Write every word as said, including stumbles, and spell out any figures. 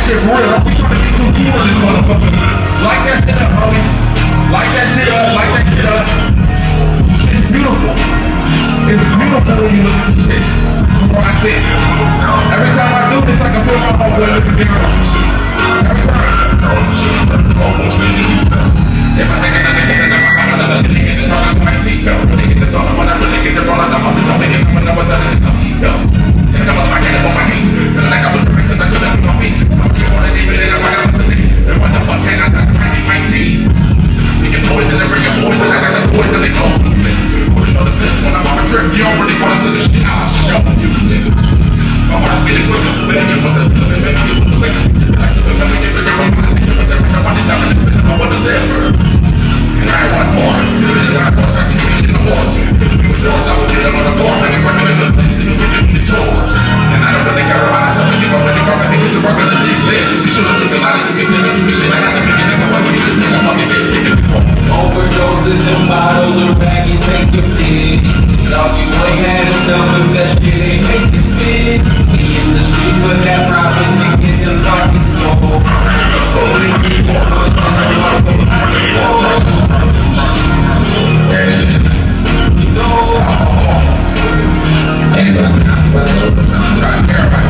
shit for real. We trying to get too cool in this motherfucker. Light that shit up, homie. Light that shit up. Light that shit up. Shit's beautiful. It's beautiful when you look at this shit. Before I say it. Every time I do this, I can feel my homeboy looking down. Every time. Almost if I take another hit, then I'm gonna get it on my seatbelt. Really get this on when I really get the roll, I'm on the top of it. I'm gonna tell it some detail. And I'm on my head, I'm on my knees. Feeling like I was trying to touch it on me. You wanna leave it in a way I'm listening. And what the fuck can I talk about in my teeth? We get boys and they bring your boys and I got the boys and they go. You know the fence when I'm on a trip, you don't really wanna see the shit I'll show you niggas. My heart's getting quicker, but if it wasn't a little bit, maybe it was a liquor. Like to the family, get triggered from my nigga, but every time I just have a little bit, I want to live her. And I want more, sitting in the house, I can get it in the walls. If you was yours, I would get it on the board, and it's working in the place, and you can get the chores. And I don't really care about myself, and you don't really care about me, you're working in the big legs. You should have took a lot of you, niggas, you can shit like I didn't make it, nigga, why you didn't take a fucking big, big, big, big. Overdoses and bottles or baggies take your pick. Dog, you ain't had enough of that shit, ain't make you sick. He in the street with that profit ticket, the pocket slow. So they keep on Yeah, it's just, you know, I'm trying to care about